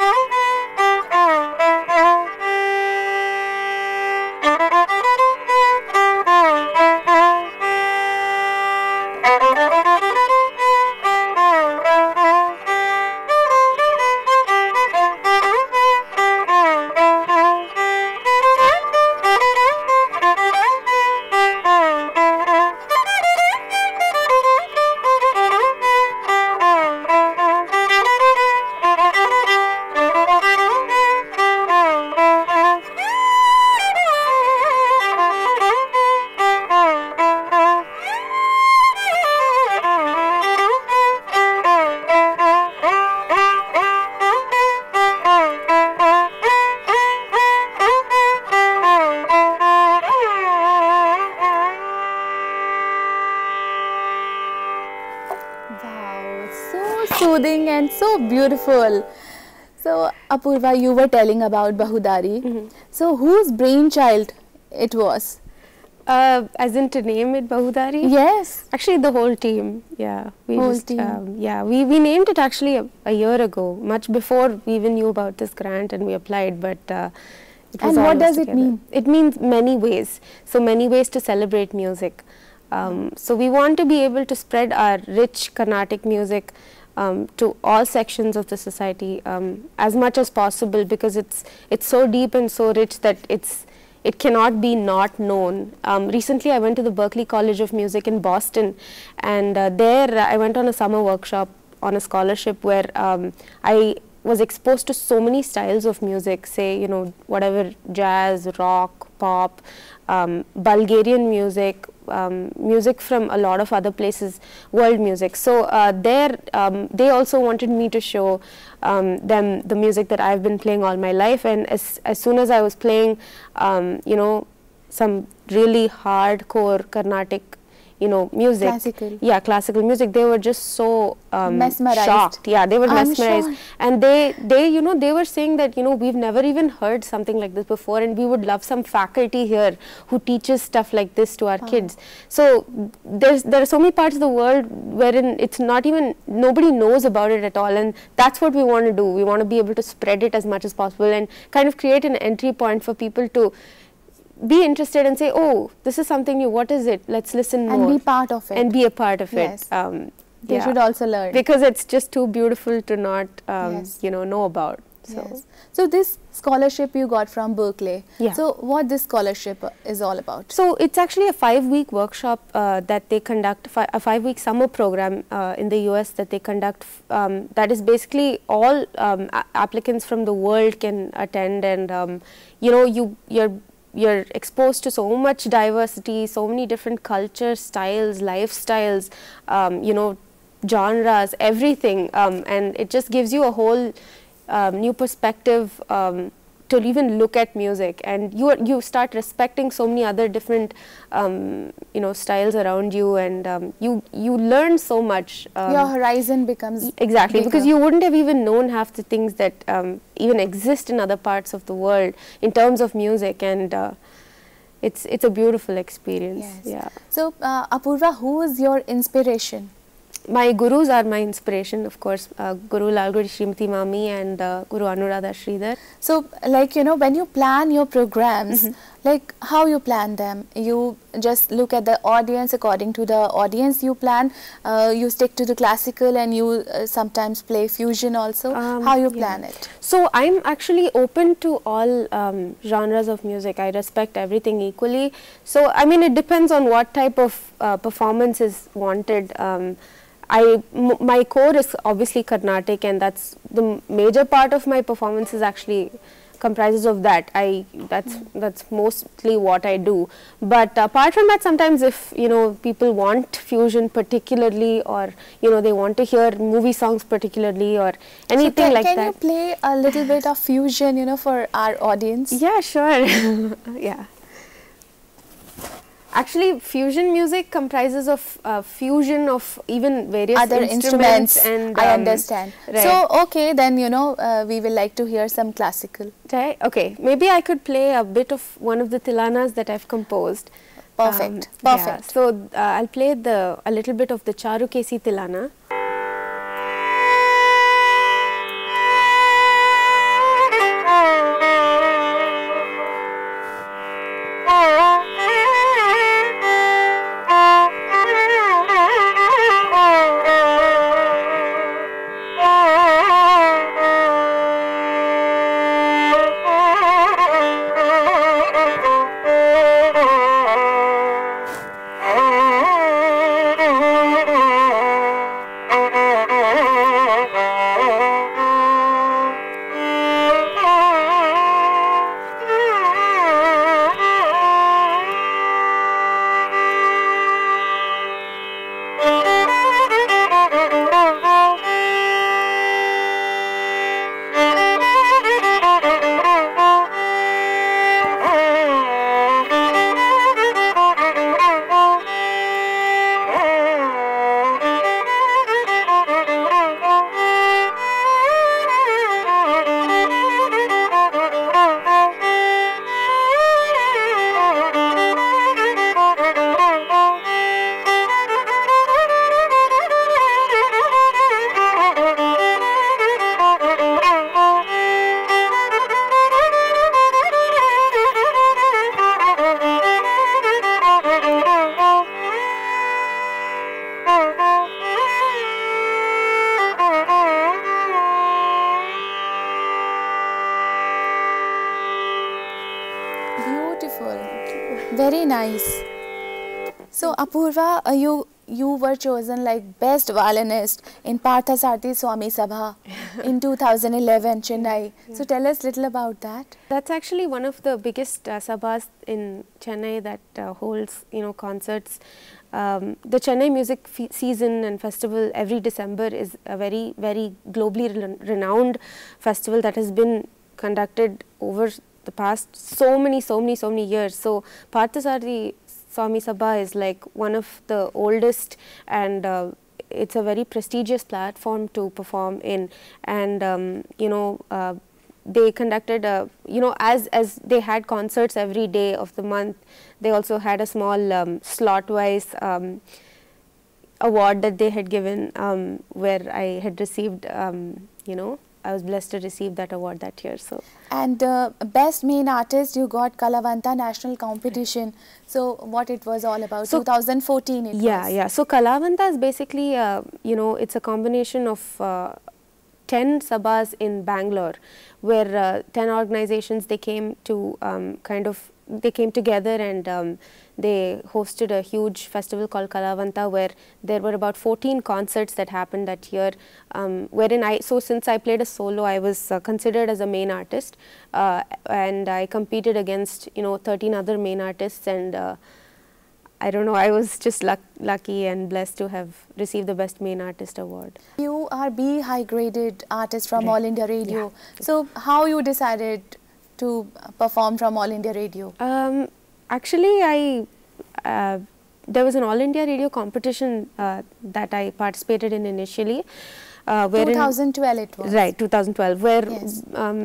[SPEAKER 8] Soothing and so beautiful. So Apurva, you were telling about Bahudari. So whose brainchild it was?
[SPEAKER 9] As in to name it Bahudari?
[SPEAKER 8] Yes.
[SPEAKER 9] Actually the whole team, yeah. We we named it actually a year ago, much before we even knew about this grant and we applied, but it was
[SPEAKER 8] and what does
[SPEAKER 9] together.
[SPEAKER 8] It mean?
[SPEAKER 9] It means many ways. So many ways to celebrate music. So we want to be able to spread our rich Carnatic music to all sections of the society as much as possible, because it's so deep and so rich that it cannot be not known. Recently I went to the Berklee College of Music in Boston, and there I went on a summer workshop on a scholarship where I was exposed to so many styles of music, say, you know, whatever, jazz, rock, pop, Bulgarian music, music from a lot of other places, world music. So there they also wanted me to show them the music that I've been playing all my life, and as soon as I was playing you know, some really hardcore Carnatic, you know, music, classical music, they were just so
[SPEAKER 8] mesmerized,
[SPEAKER 9] shocked. Yeah, they were mesmerized,
[SPEAKER 8] sure.
[SPEAKER 9] and they you know, they were saying that, you know, we've never even heard something like this before, and we would love some faculty here who teaches stuff like this to our kids. So there are so many parts of the world wherein it's not even, nobody knows about it at all, and that's what we want to do. We want to be able to spread it as much as possible and kind of create an entry point for people to be interested and say, oh, this is something new, what is it, let's listen more.
[SPEAKER 8] And be part of it.
[SPEAKER 9] And be a part of
[SPEAKER 8] yes.
[SPEAKER 9] it.
[SPEAKER 8] They should also learn.
[SPEAKER 9] Because it's just too beautiful to not, you know about. So.
[SPEAKER 8] Yes. So this scholarship you got from Berkeley.
[SPEAKER 9] Yeah.
[SPEAKER 8] So what this scholarship is all about?
[SPEAKER 9] So it's actually a 5-week workshop that they conduct, a 5-week summer program in the US that they conduct. That is basically all applicants from the world can attend, and you know, you're exposed to so much diversity, so many different cultures, styles, lifestyles, you know, genres, everything, and it just gives you a whole new perspective to even look at music, and you start respecting so many other different styles around you, and you learn so much.
[SPEAKER 8] Your horizon becomes
[SPEAKER 9] exactly
[SPEAKER 8] bigger.
[SPEAKER 9] because you wouldn't have even known half the things that even exist in other parts of the world in terms of music, and it's a beautiful experience.
[SPEAKER 8] Yes.
[SPEAKER 9] Yeah.
[SPEAKER 8] So Apurva, who is your inspiration?
[SPEAKER 9] My gurus are my inspiration, of course. Guru Lalguri Srimati Mami and Guru Anuradha Sridhar.
[SPEAKER 8] So, like, when you plan your programs, like how you plan them? You just look at the audience, according to the audience you plan, you stick to the classical, and you sometimes play fusion also. How you plan it?
[SPEAKER 9] So I'm actually open to all genres of music. I respect everything equally. So I mean, it depends on what type of performance is wanted. My core is obviously Carnatic, and that's the major part of my performance is actually comprises of that. That's mostly what I do. But apart from that, sometimes if people want fusion particularly, or they want to hear movie songs particularly, or anything like that.
[SPEAKER 8] Can you play a little bit of fusion, for our audience?
[SPEAKER 9] Yeah, sure. Yeah. Actually, fusion music comprises of fusion of even various
[SPEAKER 8] other instruments,
[SPEAKER 9] and
[SPEAKER 8] I understand.
[SPEAKER 9] Right.
[SPEAKER 8] So, okay, then we will like to hear some classical.
[SPEAKER 9] Right. Okay, maybe I could play a bit of one of the tilanas that I've composed.
[SPEAKER 8] Perfect. Perfect.
[SPEAKER 9] Yeah. So I'll play a little bit of the Charukesi Tilana.
[SPEAKER 8] Very nice. So Apurva, you were chosen like best violinist in Parthasarathi Swami Sabha in 2011 Chennai. Yeah. So tell us little about that.
[SPEAKER 9] That's actually one of the biggest sabhas in Chennai that holds concerts. The Chennai Music Season and Festival every December is a very, very globally renowned festival that has been conducted over the past so many years. So Parthasarathi Swami Sabha is like one of the oldest, and it's a very prestigious platform to perform in. And they conducted as they had concerts every day of the month, they also had a small slot wise award that they had given, where I had received I was blessed to receive that award that year. So,
[SPEAKER 8] and best main artist, you got Kalavanta National Competition. So what it was all about? So 2014 it was.
[SPEAKER 9] Yeah. So Kalavanta is basically it's a combination of 10 sabhas in Bangalore, where 10 organizations they came to they came together, and they hosted a huge festival called Kalavanta, where there were about 14 concerts that happened that year, wherein since I played a solo, I was considered as a main artist, and I competed against 13 other main artists, and I don't know, I was just lucky and blessed to have received the Best Main Artist award.
[SPEAKER 8] You are B high graded artist from All India Radio. Yeah. So how you decided to perform from All India Radio?
[SPEAKER 9] Actually, there was an All India Radio competition that I participated in initially.
[SPEAKER 8] 2012 it was.
[SPEAKER 9] Right, 2012, where
[SPEAKER 8] Yes.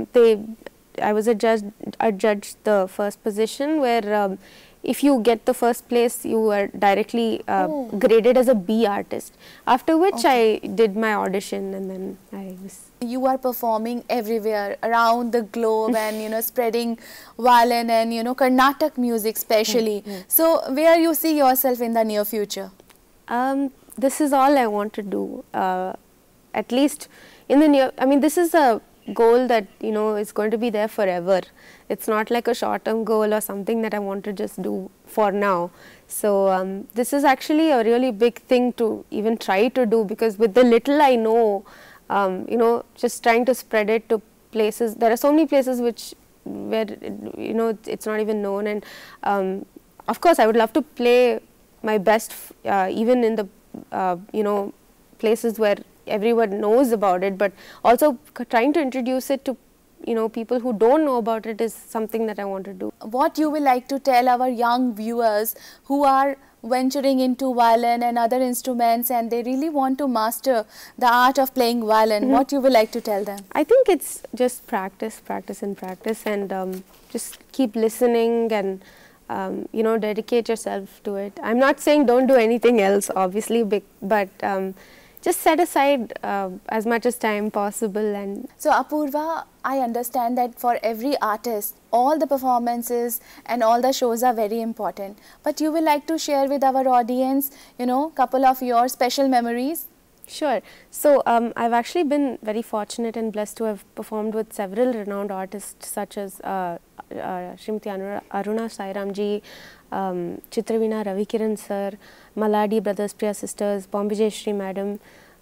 [SPEAKER 9] I was adjudged the first position, where if you get the first place, you are directly graded as a B artist. After which I did my audition, and then I was.
[SPEAKER 8] You are performing everywhere around the globe and spreading violin and Carnatic music especially. So where you see yourself in the near future?
[SPEAKER 9] This is all I want to do. At least in the near. I mean, this is a goal that is going to be there forever. It's not like a short-term goal or something that I want to just do for now. So this is actually a really big thing to even try to do, because with the little I know, just trying to spread it to places. There are so many places where it's not even known, and of course I would love to play my best, even in the places where everyone knows about it, but also trying to introduce it to people who don't know about it is something that I want to do.
[SPEAKER 8] What you will like to tell our young viewers who are venturing into violin and other instruments and they really want to master the art of playing violin, what you will like to tell them?
[SPEAKER 9] I think it's just practice, practice and practice, and just keep listening and dedicate yourself to it. I'm not saying don't do anything else, obviously, but just set aside as much as time possible. And
[SPEAKER 8] so Apurva, I understand that for every artist, all the performances and all the shows are very important. But you will like to share with our audience, couple of your special memories?
[SPEAKER 9] Sure. So I've actually been very fortunate and blessed to have performed with several renowned artists such as Srimati Aruna Sairamji, Chitravina Ravikiran sir, Maladi Brothers, Priya Sisters, Bombay Jayashree Madam,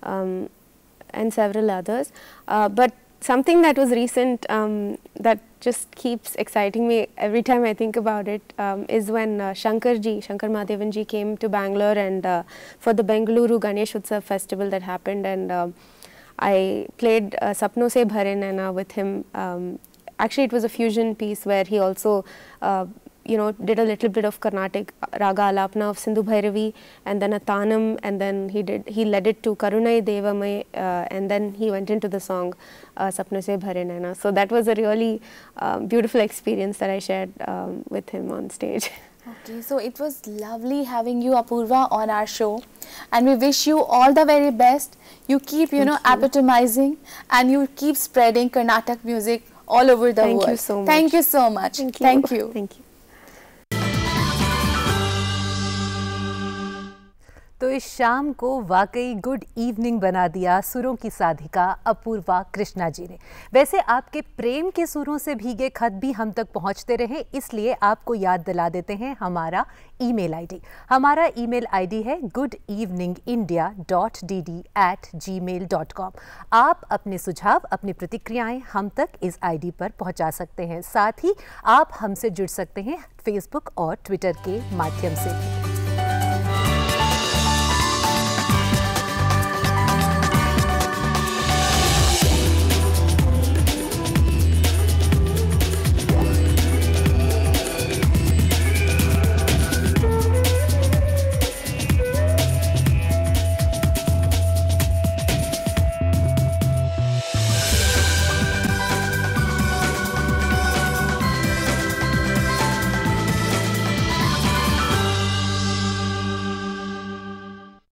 [SPEAKER 9] and several others. But something that was recent that just keeps exciting me every time I think about it is when Shankar Mahadevan ji came to Bangalore and for the Bengaluru Ganesh Utsav festival that happened, and I played Sapno Se Bhare Naina with him. Actually, it was a fusion piece where he also did a little bit of Carnatic Raga Alapna of Sindhu Bhairavi, and then a Tanam, and then he led it to Karunai Devamai, and then he went into the song Sapno Se Bhare Naina. So that was a really beautiful experience that I shared with him on stage.
[SPEAKER 8] Okay, so it was lovely having you, Apurva, on our show, and we wish you all the very best. You keep, epitomizing, and you keep spreading Carnatic music all over the world.
[SPEAKER 9] Thank you so much.
[SPEAKER 8] Thank you so much.
[SPEAKER 9] Thank you.
[SPEAKER 8] Thank you.
[SPEAKER 9] Thank you.
[SPEAKER 1] तो इस शाम को वाकई good evening बना दिया सुरों की साधिका अपूर्वा कृष्णा जी ने। वैसे आपके प्रेम के सुरों से भीगे खत भी हम तक पहुंचते रहे, इसलिए आपको याद दिला देते हैं हमारा ईमेल आईडी। हमारा ईमेल आईडी है goodeveningindia.dd@gmail.com। आप अपने सुझाव, अपनी प्रतिक्रियाएं हम तक इस आईडी पर पहुंचा सकते हैं। साथ ही आप हमसे जुड़ सकते हैं फेसबुक और ट्विटर के माध्यम से।